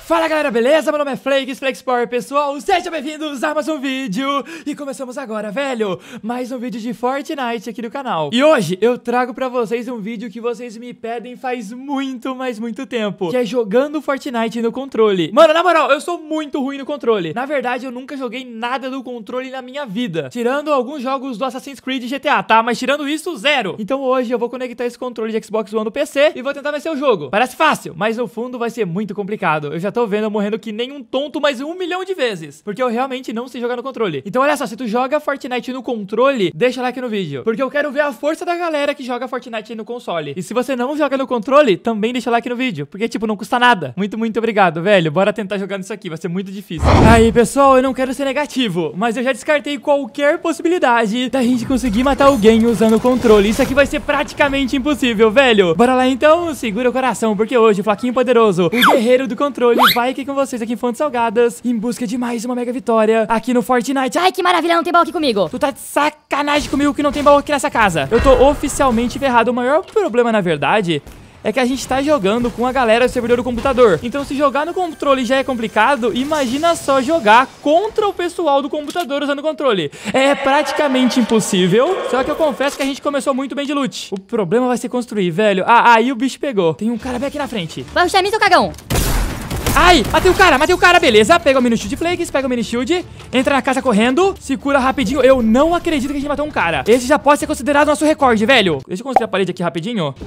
Fala galera, beleza? Meu nome é Flakes, Flakes Power, pessoal, sejam bem-vindos a mais um vídeo. E começamos agora, velho, mais um vídeo de Fortnite aqui no canal. E hoje eu trago pra vocês um vídeo que vocês me pedem faz muito, mas muito tempo, que é jogando Fortnite no controle. Mano, na moral, eu sou muito ruim no controle. Na verdade, eu nunca joguei nada do controle na minha vida, tirando alguns jogos do Assassin's Creed e GTA, tá? Mas tirando isso, zero. Então hoje eu vou conectar esse controle de Xbox One no PC e vou tentar vencer o jogo. Parece fácil, mas no fundo vai ser muito complicado. Eu já tô vendo eu morrendo que nem um tonto mais 1 milhão de vezes, porque eu realmente não sei jogar no controle. Então olha só, se tu joga Fortnite no controle, deixa like no vídeo, porque eu quero ver a força da galera que joga Fortnite no console. E se você não joga no controle, também deixa like no vídeo, porque tipo, não custa nada. Muito obrigado, velho. Bora tentar jogar nisso aqui, vai ser muito difícil. Aí, pessoal, eu não quero ser negativo, mas eu já descartei qualquer possibilidade da gente conseguir matar alguém usando o controle. Isso aqui vai ser praticamente impossível, velho. Bora lá então, segura o coração, porque hoje o Flaquinho Poderoso, o guerreiro do controle, vai aqui com vocês aqui em Fontes Salgadas, em busca de mais uma mega vitória aqui no Fortnite. Ai, que maravilha, não tem baú aqui comigo. Tu tá de sacanagem comigo que não tem baú aqui nessa casa. Eu tô oficialmente ferrado. O maior problema, na verdade, é que a gente tá jogando com a galera do servidor do computador. Então se jogar no controle já é complicado, imagina só jogar contra o pessoal do computador usando o controle. É praticamente impossível, só que eu confesso que a gente começou muito bem de loot. O problema vai ser construir, velho. Aí o bicho pegou. Tem um cara bem aqui na frente. Vai rushar mim, seu cagão. Ai, matei o cara, beleza. Pega o mini shield, Flakes, pega o mini shield. Entra na casa correndo, se cura rapidinho. Eu não acredito que a gente matou um cara. Esse já pode ser considerado nosso recorde, velho. Deixa eu construir a parede aqui rapidinho.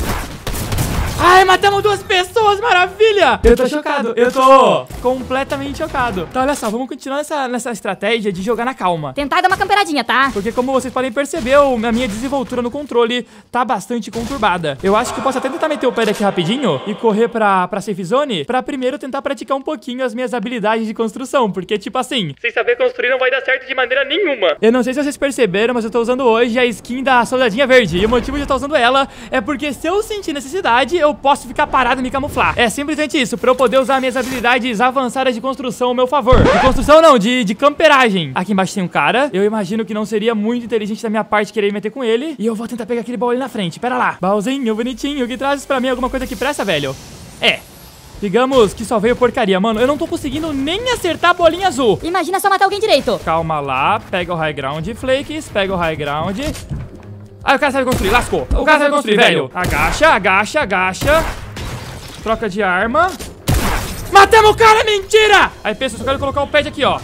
Ai, matamos 2 pessoas, maravilha! Eu tô chocado, eu tô completamente chocado. Então, olha só, vamos continuar nessa estratégia de jogar na calma. Tentar dar uma camperadinha, tá? Porque como vocês podem perceber, a minha desenvoltura no controle tá bastante conturbada. Eu acho que eu posso até tentar meter o pé daqui rapidinho e correr pra safe zone, pra primeiro tentar praticar um pouquinho as minhas habilidades de construção. Porque, tipo assim, sem saber construir não vai dar certo de maneira nenhuma. Eu não sei se vocês perceberam, mas eu tô usando hoje a skin da soldadinha verde. E o motivo de eu estar usando ela é porque se eu sentir necessidade, eu posso ficar parado e me camuflar. É simplesmente isso, pra eu poder usar minhas habilidades avançadas de construção ao meu favor. De construção não, de camperagem. Aqui embaixo tem um cara. Eu imagino que não seria muito inteligente da minha parte querer meter com ele. E eu vou tentar pegar aquele baú ali na frente. Pera lá. Baúzinho bonitinho, que traz pra mim alguma coisa que presta, velho? É. Digamos que só veio porcaria, mano. Eu não tô conseguindo nem acertar a bolinha azul. Imagina só matar alguém direito. Calma lá. Pega o high ground, Flakes. Pega o high ground. Aí o cara sabe construir, lascou. O cara sabe construir, velho. Agacha, agacha, agacha. Troca de arma. Matamos o cara, mentira! Aí pensa, eu só quero colocar o pad aqui, ó.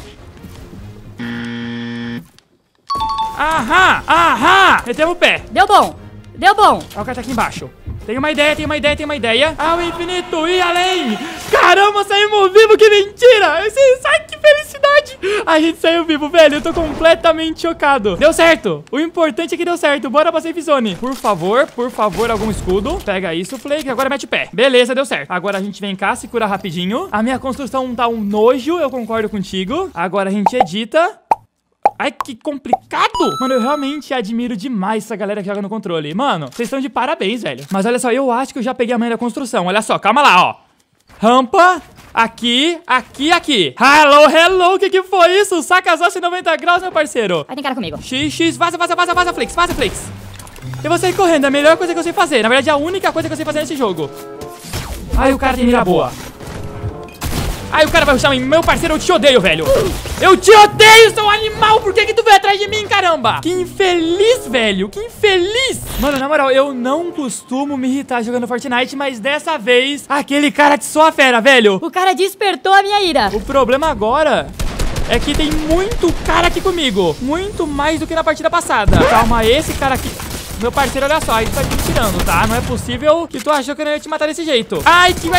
Aham, aham. Metemos o pé. Deu bom, deu bom. Aí o cara tá aqui embaixo. Tem uma ideia. Ao infinito e além. Caramba, saímos vivo, que mentira. Sai, que felicidade. A gente saiu vivo, velho. Eu tô completamente chocado. Deu certo. O importante é que deu certo. Bora pra safe zone. Por favor, algum escudo. Pega isso, Flake. Agora mete o pé. Beleza, deu certo. Agora a gente vem cá, se cura rapidinho. A minha construção tá um nojo, eu concordo contigo. Agora a gente edita. Ai, que complicado! Mano, eu realmente admiro demais essa galera que joga no controle. Mano, vocês estão de parabéns, velho. Mas olha só, eu acho que eu já peguei a manha da construção. Olha só, calma lá, ó. Rampa, aqui. Hello, o que foi isso? Saca as 90 graus, meu parceiro. Vai, tem cara comigo. XX, vaza, Flakes. Eu vou sair correndo, é a melhor coisa que eu sei fazer. Na verdade, é a única coisa que eu sei fazer nesse jogo. Ai, o cara tem mira boa. Aí o cara vai rushar em mim. Meu parceiro, eu te odeio, velho. Eu te odeio, seu animal. Por que tu veio atrás de mim, caramba? Que infeliz, velho. Que infeliz. Mano, na moral, eu não costumo me irritar jogando Fortnite, mas dessa vez, aquele cara te soa fera, velho. O cara despertou a minha ira. O problema agora é que tem muito cara aqui comigo. Muito mais do que na partida passada. Calma, esse cara aqui... Meu parceiro, olha só, ele tá te tirando, tá? Não é possível que tu achou que eu não ia te matar desse jeito. Ai, que...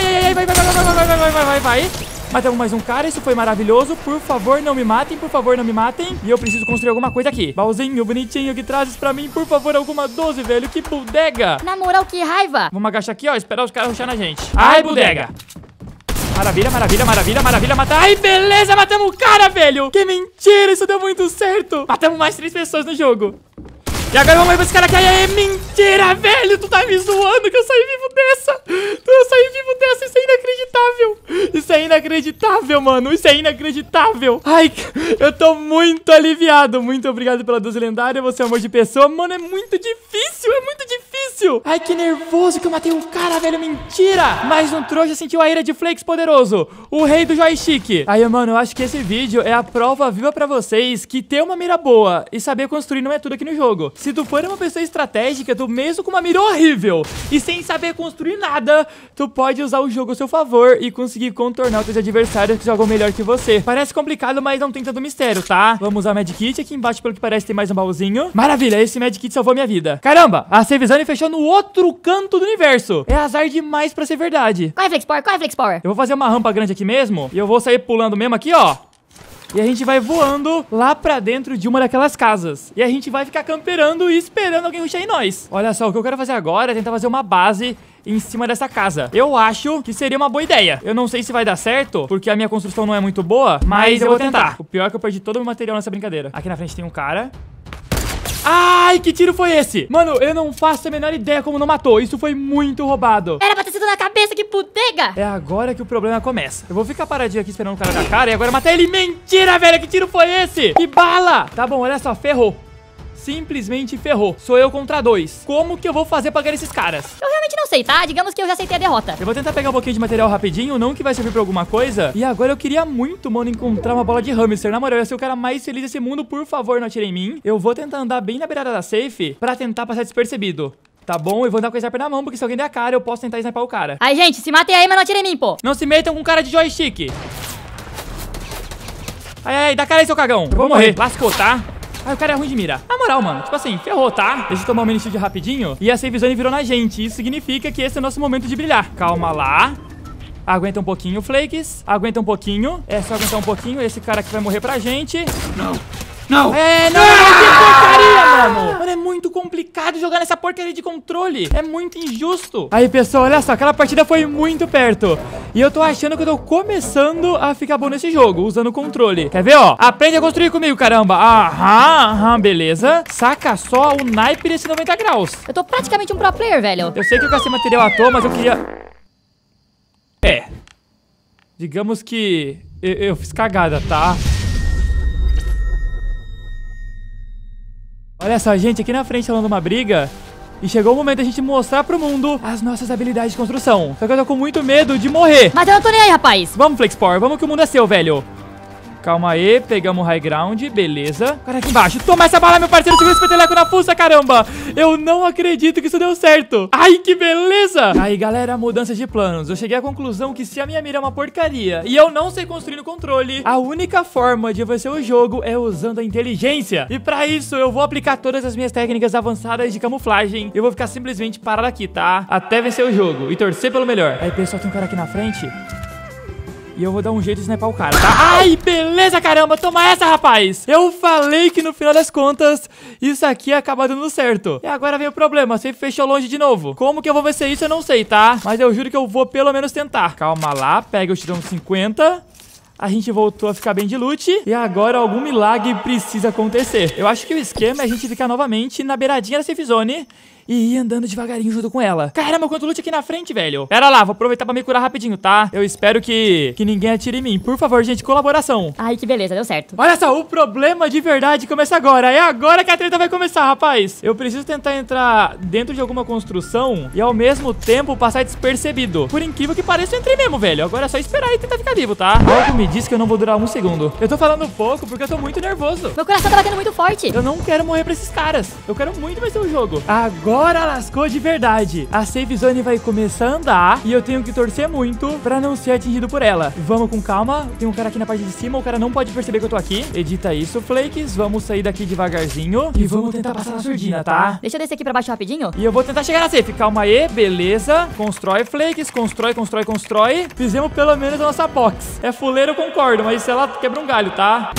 Vai. Matamos mais um cara, isso foi maravilhoso. Por favor, não me matem, E eu preciso construir alguma coisa aqui. Baúzinho bonitinho que trazes pra mim, por favor, alguma 12, velho. Que bodega. Na moral, que raiva. Vamos agachar aqui, ó, esperar os caras rushar na gente. Ai, bodega. Maravilha, matar. Ai, beleza, matamos o cara, velho. Que mentira, isso deu muito certo. Matamos mais 3 pessoas no jogo. E agora vamos ver pra esse cara aqui. Ai, mentira, velho. Tu tá me zoando que eu saí vivo dessa. Isso é inacreditável. Isso é inacreditável, mano. Isso é inacreditável. Ai, eu tô muito aliviado. Muito obrigado pela 12 lendária. Você é um amor de pessoa. Mano, é muito difícil. difícil. Ai, que nervoso que eu matei o cara, velho. Mentira. Mais um trouxa sentiu a ira de Flakes poderoso, o rei do joystick. Aí, mano, eu acho que esse vídeo é a prova viva pra vocês que ter uma mira boa e saber construir não é tudo aqui no jogo. Se tu for uma pessoa estratégica, tu mesmo com uma mira horrível e sem saber construir nada, tu pode usar o jogo a seu favor e conseguir contornar os teus adversários que jogam melhor que você. Parece complicado, mas não tem tanto mistério, tá? Vamos usar o Medkit. Aqui embaixo, pelo que parece, tem mais um baúzinho. Maravilha, esse Medkit salvou minha vida. Caramba, a Save Zone fechou no outro canto do universo. É azar demais pra ser verdade. Corre, Flex Power, corre, Flex Power. Eu vou fazer uma rampa grande aqui mesmo e eu vou sair pulando mesmo aqui, ó. E a gente vai voando lá pra dentro de uma daquelas casas. E a gente vai ficar camperando e esperando alguém rushar em nós. Olha só, o que eu quero fazer agora é tentar fazer uma base em cima dessa casa. Eu acho que seria uma boa ideia. Eu não sei se vai dar certo, porque a minha construção não é muito boa, mas eu vou tentar. O pior é que eu perdi todo o meu material nessa brincadeira. Aqui na frente tem um cara. Ai, que tiro foi esse? Mano, eu não faço a menor ideia como não matou. Isso foi muito roubado. Era pra ter sido na cabeça, que putega. É agora que o problema começa. Eu vou ficar paradinho aqui esperando o cara da cara e agora matar ele. Mentira, velho. Que tiro foi esse? Que bala. Tá bom, olha só. Ferrou. Simplesmente ferrou. Sou eu contra 2. Como que eu vou fazer pra ganhar esses caras? Eu realmente não sei, tá? Digamos que eu já aceitei a derrota. Eu vou tentar pegar um pouquinho de material rapidinho, não que vai servir pra alguma coisa. E agora eu queria muito, mano, encontrar uma bola de hamster. Na moral, eu ia ser o cara mais feliz desse mundo. Por favor, não atire em mim. Eu vou tentar andar bem na beirada da safe pra tentar passar despercebido. Tá bom? Eu vou andar com o sniper na mão, porque se alguém der a cara, eu posso tentar snipar o cara. Aí, gente, se matem aí, mas não atire em mim, pô. Não se metam com cara de joystick. Ai, dá cara aí, seu cagão. Eu vou morrer. Lascou, tá? Ai, o cara é ruim de mira. Na moral, mano, tipo assim, ferrou, tá? Deixa eu tomar um mini shield rapidinho. E a Save Zone virou na gente. Isso significa que esse é o nosso momento de brilhar. Calma lá. Aguenta um pouquinho, Flakes. Aguenta um pouquinho. É só aguentar um pouquinho. Esse cara aqui vai morrer pra gente. Não. Não. Não, que porcaria, mano. Mano, é muito complicado jogar nessa porcaria de controle. É muito injusto. Aí, pessoal, olha só. Aquela partida foi muito perto. E eu tô achando que eu tô começando a ficar bom nesse jogo, usando o controle. Quer ver, ó? Aprende a construir comigo, caramba. Aham, beleza. Saca só o naipe desse 90 graus. Eu tô praticamente um pro player, velho. Eu sei que eu gastei material à toa, mas eu queria... Digamos que eu fiz cagada, tá? Olha só, gente, aqui na frente rolando uma briga. E chegou o momento da gente mostrar pro mundo as nossas habilidades de construção. Só que eu tô com muito medo de morrer. Mas eu não tô nem aí, rapaz. Vamos, Flex Power, vamos que o mundo é seu, velho. Calma aí, pegamos o high ground, beleza. Cara, aqui embaixo, toma essa bala, meu parceiro. Segura esse peteleco na fuça, caramba. Eu não acredito que isso deu certo. Ai, que beleza. Aí, galera, mudança de planos. Eu cheguei à conclusão que se a minha mira é uma porcaria e eu não sei construir no controle, a única forma de vencer o jogo é usando a inteligência. E pra isso, eu vou aplicar todas as minhas técnicas avançadas de camuflagem. Eu vou ficar simplesmente parado aqui, tá? Até vencer o jogo e torcer pelo melhor. Aí, pessoal, tem um cara aqui na frente. E eu vou dar um jeito de snipar o cara, tá? Ai, beleza, caramba. Toma essa, rapaz. Eu falei que no final das contas isso aqui ia acabar dando certo. E agora veio o problema. Você fechou longe de novo. Como que eu vou vencer isso, eu não sei, tá? Mas eu juro que eu vou pelo menos tentar. Calma lá. Pega o tirão 50. A gente voltou a ficar bem de loot. E agora algum milagre precisa acontecer. Eu acho que o esquema é a gente ficar novamente na beiradinha da safe zone e ir andando devagarinho junto com ela. Caramba, quanto loot aqui na frente, velho. Pera lá, vou aproveitar pra me curar rapidinho, tá? Eu espero que ninguém atire em mim. Por favor, gente, colaboração. Ai, que beleza, deu certo. Olha só, o problema de verdade começa agora. É agora que a treta vai começar, rapaz. Eu preciso tentar entrar dentro de alguma construção e ao mesmo tempo passar despercebido. Por incrível que pareça, eu entrei mesmo, velho. Agora é só esperar e tentar ficar vivo, tá? Algo me diz que eu não vou durar um segundo. Eu tô falando pouco porque eu tô muito nervoso. Meu coração tá batendo muito forte. Eu não quero morrer pra esses caras. Eu quero muito vencer o jogo. Agora lascou de verdade. A safe zone vai começar a andar e eu tenho que torcer muito pra não ser atingido por ela. Vamos com calma. Tem um cara aqui na parte de cima. O cara não pode perceber que eu tô aqui. Edita isso, Flakes. Vamos sair daqui devagarzinho e vamos tentar passar na surdina, tá? Deixa eu descer aqui pra baixo rapidinho. E eu vou tentar chegar na safe. Calma aí, beleza. Constrói, Flakes. Constrói. Fizemos pelo menos a nossa box. É fuleiro, eu concordo, mas ela quebra um galho, tá?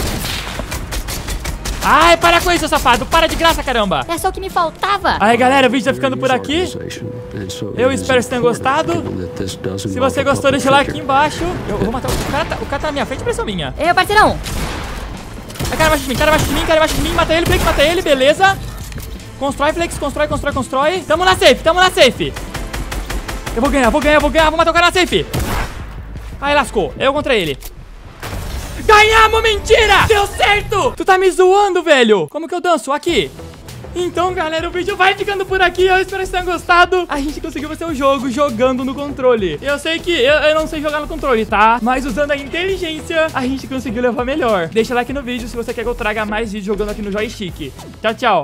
Ai, para com isso, safado. Para de graça, caramba. É só o que me faltava. Aí, galera, o vídeo tá ficando por aqui. Eu espero que vocês tenham gostado. Se você gostou, deixa o like aqui embaixo. Eu vou matar o cara. O cara tá na minha frente, pressão minha. Ei, parceirão. Cara embaixo de mim, mata ele, Flex, mata ele, beleza. Constrói, Flex, constrói. Tamo na safe. Eu vou ganhar, vou matar o cara na safe. Ai, lascou, eu contra ele. Ganhamos, mentira! Deu certo! Tu tá me zoando, velho! Como que eu danço? Aqui. Então, galera, o vídeo vai ficando por aqui. Eu espero que vocês tenham gostado. A gente conseguiu vencer o jogo jogando no controle. Eu sei que eu não sei jogar no controle, tá? Mas usando a inteligência, a gente conseguiu levar melhor. Deixa like no vídeo se você quer que eu traga mais vídeos jogando aqui no joystick. Tchau, tchau.